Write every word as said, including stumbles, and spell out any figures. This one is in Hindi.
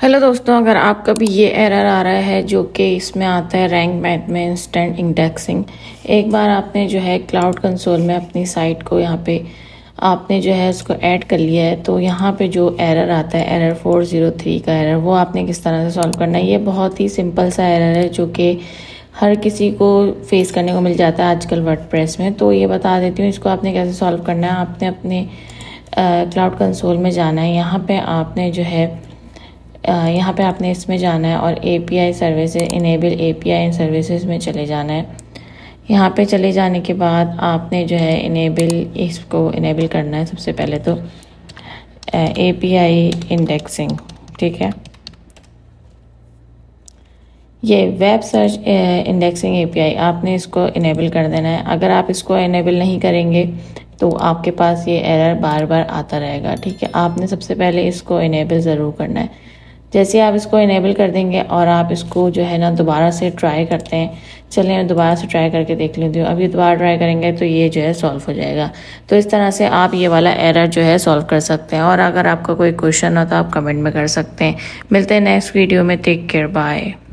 हेलो दोस्तों, अगर आपका भी ये एरर आ रहा है जो कि इसमें आता है रैंक मैथ में इंस्टेंट इंडेक्सिंग, एक बार आपने जो है क्लाउड कंसोल में अपनी साइट को यहाँ पे आपने जो है उसको ऐड कर लिया है, तो यहाँ पे जो एरर आता है एरर फोर ज़ीरो थ्री का एरर, वो आपने किस तरह से सॉल्व करना है। ये बहुत ही सिंपल सा एरर है जो कि हर किसी को फेस करने को मिल जाता है आजकल वर्डप्रेस में। तो ये बता देती हूँ इसको आपने कैसे सॉल्व करना है। आपने अपने क्लाउड कंसोल में जाना है, यहाँ पे आपने जो है यहाँ पे आपने इसमें जाना है और API services enable API services में चले जाना है। यहाँ पे चले जाने के बाद आपने जो है इनेबल इसको इनेबल करना है सबसे पहले तो एपीआई इंडेक्सिंग, ठीक है। ये वेब सर्च इंडेक्सिंग एपीआई आपने इसको इनेबल कर देना है। अगर आप इसको इनेबल नहीं करेंगे तो आपके पास ये एरर बार बार आता रहेगा, ठीक है। आपने सबसे पहले इसको इनेबल ज़रूर करना है। जैसे आप इसको इनेबल कर देंगे और आप इसको जो है ना दोबारा से ट्राई करते हैं, चलिए मैं दोबारा से ट्राई करके देख लेती हूँ। अभी दोबारा ट्राई करेंगे तो ये जो है सॉल्व हो जाएगा। तो इस तरह से आप ये वाला एरर जो है सॉल्व कर सकते हैं। और अगर आपका कोई क्वेश्चन हो तो आप कमेंट में कर सकते हैं। मिलते हैं नेक्स्ट वीडियो में। Take care, bye.